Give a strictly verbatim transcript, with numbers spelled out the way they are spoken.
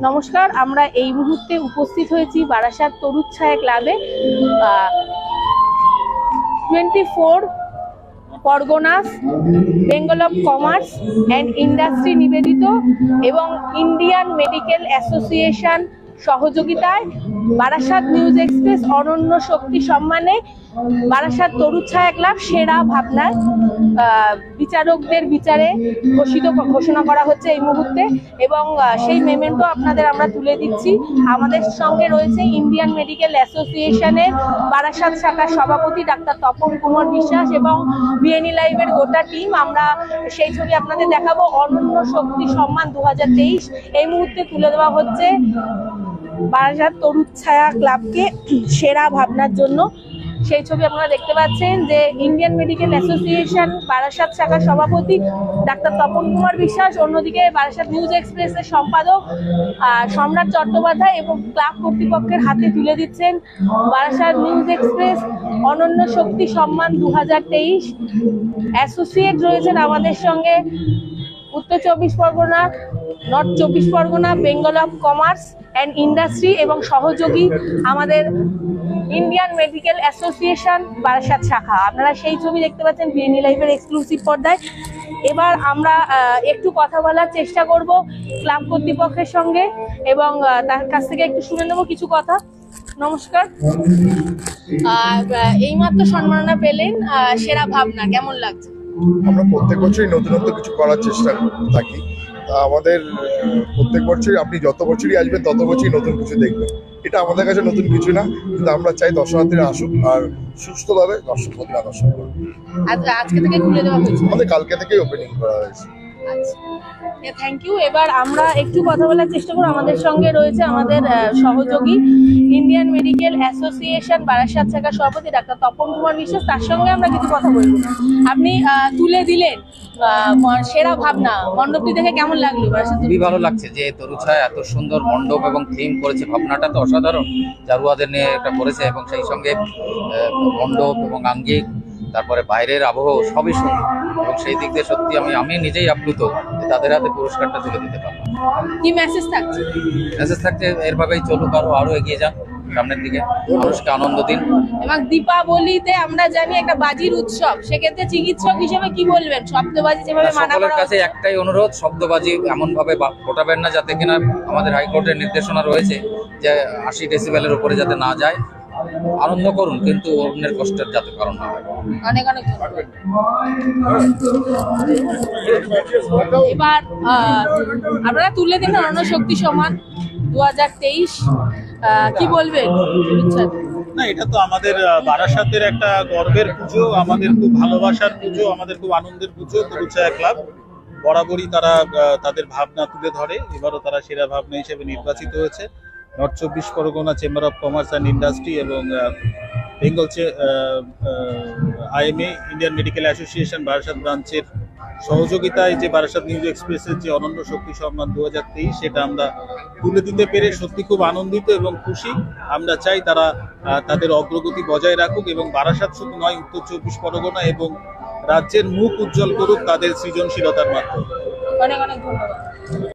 নমস্কার, আমরা এই মুহূর্তে উপস্থিত হয়েছি বারাসাত তরুচ্ছায়া ক্লাবে। Twenty four Parganas Bengal of commerce and industry নিবেদিত এবং ইন্ডিয়ান মেডিকেল অ্যাসোসিয়েশন সহযোগিতায় বারাসাত নিউজ এক্সপ্রেস অনন্য শক্তি সম্মানে বারাসাত তরুচ্ছায়া ক্লাব সেরা ভাবনার বিচারকদের বিচারে ঘোষিত ঘোষণা করা হচ্ছে এই মুহূর্তে, এবং সেই মেমেন্টো আপনাদের আমরা তুলে দিচ্ছি। আমাদের সঙ্গে রয়েছে ইন্ডিয়ান মেডিকেল অ্যাসোসিয়েশনের বারাসাত শাখার সভাপতি ডাক্তার তপন কুমার বিশ্বাস এবং বিএনই লাইভের গোটা টিম। আমরা সেই ছবি আপনাদের দেখাবো। অনন্য শক্তি সম্মান দু হাজার তেইশ এই মুহূর্তে তুলে দেওয়া হচ্ছে বারাসাত তরুচ্ছায়া ক্লাবকে সেরা ভাবনার জন্য। সেই ছবি আপনারা দেখতে পাচ্ছেন যে ইন্ডিয়ান মেডিকেল অ্যাসোসিয়েশন বারাসাত শাখার সভাপতি ডাক্তার তপন কুমার বিশ্বাস, অন্যদিকে বারাসাত নিউজ এক্সপ্রেসের সম্পাদক সম্রাট চট্টোপাধ্যায় এবং ক্লাব কর্তৃপক্ষের হাতে তুলে দিচ্ছেন বারাসাত নিউজ এক্সপ্রেস অনন্য শক্তি সম্মান দু হাজার তেইশ। অ্যাসোসিয়েট রয়েছেন আমাদের সঙ্গে উত্তর চব্বিশ Pargana, north Chabbish Pargana, Bengal of commerce and industry এবং সহযোগী আমাদের ইন্ডিয়ান মেডিকেল অ্যাসোসিয়েশন বারাসাত শাখা। আপনারা সেই ছবি দেখতে পাচ্ছেন বিএনই লাইভের এক্সক্লুসিভ পর্দায়। এবার আমরা একটু কথা বলার চেষ্টা করব ক্লাব কর্তৃপক্ষের সঙ্গে এবং তার কাছ থেকে একটু শুনে নেব কিছু কথা। নমস্কার, এইমাত্র সম্মাননা পেলেন সেরা ভাবনা, কেমন লাগছে? আমরা প্রত্যেক বছরই নতুন নতুন কিছু করার চেষ্টা থাকি। আমাদের প্রত্যেক বছরই আপনি যত বছরই আসবেন তত বছরই নতুন কিছু দেখবেন। এটা আমাদের কাছে নতুন কিছু না, কিন্তু আমরা চাই দর্শনার্থীরা আসুক আর সুস্থভাবে দর্শক প্রতিমা দর্শন করুন। আজকে থেকে খুলে দেওয়া হয়েছে? আমাদের কালকে থেকেই ওপেনিং করা হয়েছে। Thank you. এবার আমরা একটু কথা বলার চেষ্টা করব। আমাদের সঙ্গে রয়েছে আমাদের সহযোগী ইন্ডিয়ান মেডিকেল অ্যাসোসিয়েশন বারাসাত শাখার সভাপতি ডাক্তার তপন কুমার বিশ্বাস, তার সঙ্গে আমরা কিছু কথা বলবো। আপনি তুলে দিলেন সেরা ভাবনা, মণ্ডপটি দেখে কেমন লাগলো? খুবই ভালো লাগছে যে তরুচ্ছায়া এত সুন্দর মণ্ডপ এবং থিম করেছে। ভাবনাটা তো অসাধারণ, জারুয়াদের নিয়ে এটা করেছে এবং সেই সঙ্গে মণ্ডপ এবং আঙ্গিক, তারপরে বাইরের আবহাওয়া সবই সুন্দর এবং সেই দিক দিয়ে সত্যি আমি আমি নিজেই আপ্লুত যে তাদের হাতে পুরস্কারটা তুলে দিতে পারলাম। কি মেসেজ থাকছে? মেসেজ থাকছে এরভাবেই চলুক, আরো আরো এগিয়ে যান সামনের দিকে, মানুষকে আনন্দ দিন। এবং দীপাবলিতে আমরা জানি একটা বাজির উৎসব, সেক্ষেত্রে চিকিৎসক হিসেবে কি বলবেন? শব্দবাজি যেভাবে মানা করা, সকলের কাছে একটাই অনুরোধ, শব্দবাজি এমন ভাবে ফোটাবেন না যাতে কিনা আমাদের হাইকোর্টের নির্দেশনা রয়েছে যে আশি ডেসিবেলের উপরে যাতে না যায়। আনন্দ করুন, কিন্তু অন্যের কষ্টের যাতে কারণ না হয়। অনেক অনেক এবার আপনারা তুলে দিন অনন্য শক্তি সম্মান দু হাজার তেইশ, কি বলবেন? না, এটা তো আমাদের বারাসাতের একটা গর্বের পুজো, আমাদের খুব ভালোবাসার পুজো, আমাদের খুব আনন্দের পুজো। তরুচ্ছায়া ক্লাব বরাবরই তারা তাদের ভাবনা তুলে ধরে, এবারও তারা সেরা ভাবনা হিসেবে নির্বাচিত হয়েছে। North Chabbish Pargana chamber of commerce and industry এবং Bengal IMA Indian medical association Barasat ব্রাঞ্চের সহযোগিতায় যে বারাসাত নিউজ এক্সপ্রেসের যে অনন্য শক্তি সম্মান দু হাজার তেইশ সেটা আমরা তুলে দিতে পেরে সত্যি খুব আনন্দিত এবং খুশি। আমরা চাই তারা তাদের অগ্রগতি বজায় রাখুক এবং বারাসাত শুধু নয়, উত্তর চব্বিশ পরগনা এবং রাজ্যের মুখ উজ্জ্বল করুক তাদের সৃজনশীলতার মাধ্যমে। অনেক অনেক ধন্যবাদ।